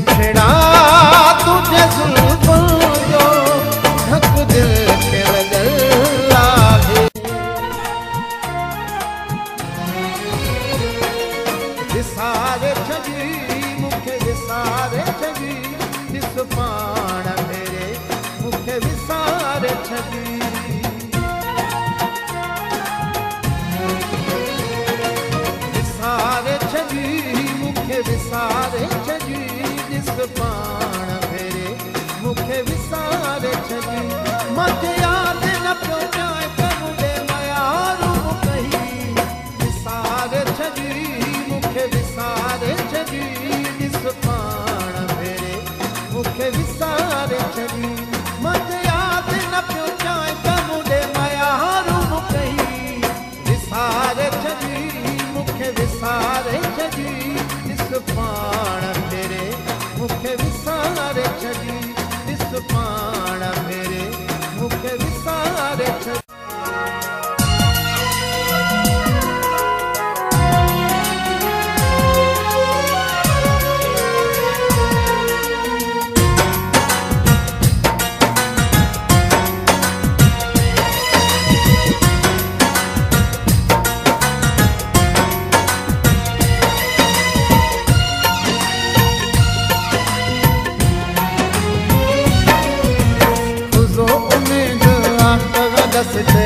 बिछड़ा तुझे जुल्फों जो ढक दिल के बदल लागे। विसारे छगी मुखे विसारे छगी दिस पाण मेरे मुखे विसारे छगी। विसारे छगी मुखे विसारे छगी दिस पाण मेरे मुखे विसारे छगी। मत याद न पियो जाए कमुडे मयारू कही। विसारे छगी मुखे विसारे छगी दिस पाण मेरे मुखे विसारे छगी। मत याद न पियो जाए कमुडे मयारू कही। विसारे छगी मुखे विसारे छगी दिस पाण मेरे मुखे विसारे छगी। दिस पाण मेरे मुखे विसारे छगी। दस